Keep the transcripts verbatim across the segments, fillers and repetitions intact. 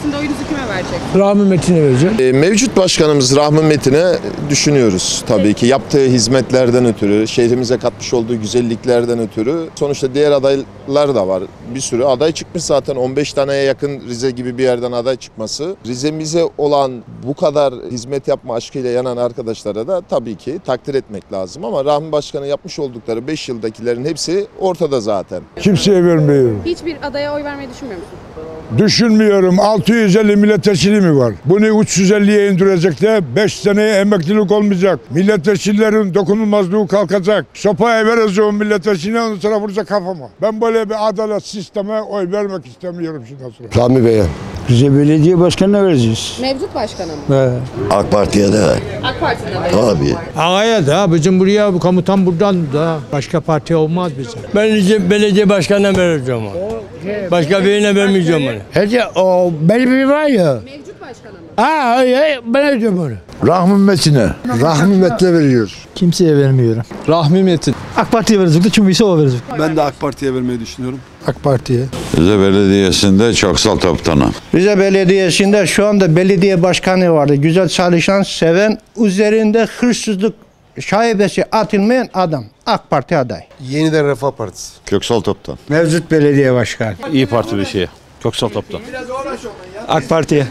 Belediyesi'nde oyunuzu kime vereceksiniz? Rahmi Metin'e vereceğim. E, mevcut başkanımız Rahmi Metin'e düşünüyoruz tabii ki. Yaptığı hizmetlerden ötürü, şehrimize katmış olduğu güzelliklerden ötürü. Sonuçta diğer adaylar da var. Bir sürü aday çıkmış zaten. on beş taneye yakın Rize gibi bir yerden aday çıkması. Rize'mize olan bu kadar hizmet yapma aşkıyla yanan arkadaşlara da tabii ki takdir etmek lazım. Ama Rahmi Başkan'ın yapmış oldukları beş yıldakilerin hepsi ortada zaten. Kimseye vermiyorum. Hiçbir adaya oy vermeyi düşünmüyor musunuz? Düşünmüyorum. altı yüz elli milletvekili mi var? Bunu üç yüz elliye indirecekler. beş seneye emeklilik olmayacak. Milletvekillerin dokunulmazlığı kalkacak. Sopaya vereceğim milletvekiline, ondan sonra vuracak kafama. Ben böyle bir adalet sisteme oy vermek istemiyorum şundan sonra. Rahmi Bey'e. Rize Belediye Başkanı'na vereceğiz. Mevcut başkanım. He. AK Parti'ye de. AK Parti'nin adayı. Tabii. Ağaya da bizim buraya bu komutan buradan da başka parti olmaz bize. Ben Rize Belediye Başkanı'na vereceğim onu. Başka birine vermeyeceğim onu. Hadi o benim biri var ya. Mevcut başkanım. Ha hayır, ben edeceğim onu. Rahmi Metin'e. Rahmi Metin'e veriyoruz. Kimseye vermiyorum. Rahmi Metin. AK Parti'ye verecekti, kim ise o verecek. Ben de AK Parti'ye vermeyi düşünüyorum. AK Parti'ye. Rize Belediyesi'nde Çaksal Toptanı. Rize Belediyesi'nde şu anda belediye başkanı vardı. Güzel çalışan, seven, üzerinde hırsızlık şaibesi atılmayan adam. AK Parti aday. Yeniden Refah Partisi. Köksal Toptan. Mevcut belediye başkanı. İyi Parti bir şey. Köksal Toptan. AK Parti'ye.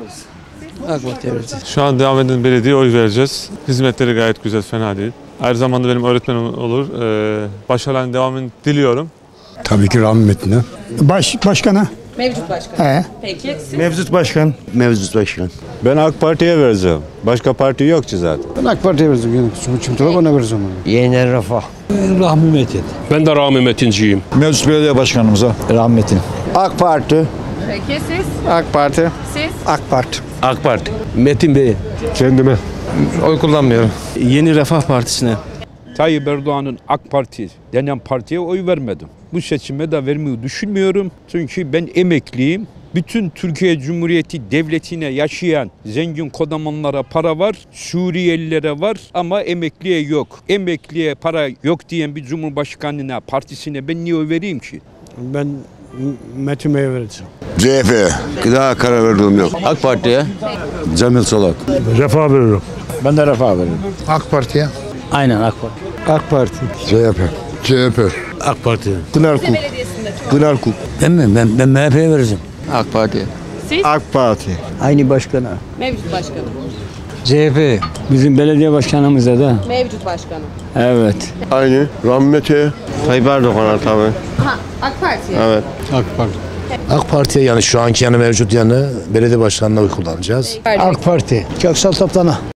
AK Parti'ye vereceğiz. Şu an devam eden belediyeye oy vereceğiz. Hizmetleri gayet güzel, fena değil. Aynı zamanda benim öğretmenim olur. Ee, başarıların devamını diliyorum. Tabii ki Rahmi Metin'e. Baş, başkana. Mevcut başkanım. He. Peki siz? Mevcut başkan. Mevcut başkan. Ben AK Parti'ye vereceğim. Başka parti yok ki zaten. Ben AK Parti'ye vereceğim. Çünkü ona vereceğim onu. Yeniden Refah. Rahmi Metin. Ben de Rahmi Metinciyim. Mevcut belediye başkanımıza. Rahmi Metin. AK Parti. Peki siz? AK Parti. Siz? AK Parti. AK Parti. Metin Bey. Kendime. Oy kullanmıyorum. Yeni Refah Partisi'ne. Tayyip Erdoğan'ın AK Parti denen partiye oy vermedim. Bu seçime de vermeyi düşünmüyorum. Çünkü ben emekliyim. Bütün Türkiye Cumhuriyeti Devleti'ne yaşayan zengin kodamanlara para var, Suriyelilere var ama emekliye yok. Emekliye para yok diyen bir cumhurbaşkanına, partisine ben niye oy vereyim ki? Ben Metin Bey'e vereceğim. C H P. Daha karar verdiğim yok. AK Parti'ye. Cemil Solak. Refah veriyorum. Ben de Refah veririm. AK Parti'ye. Aynen AK Parti. AK Parti. C H P. C H P. AK Parti. Rize Belediyesi'nde çok. Pınar Kuk. Ben mi? Ben, ben M H P'ye vereceğim. AK Parti'ye. Siz? AK Parti. Aynı başkana. Mevcut başkanım. C H P. Bizim belediye başkanımıza da. Mevcut başkanım. Evet. Aynı. Rahmi Metin'e. Tayyip Erdoğan'a tabii. Ha, AK Parti'ye. Evet. AK Parti. AK Parti'ye yani şu anki yani mevcut yani belediye başkanına oy kullanacağız. AK Parti. Köksal Toptan'a.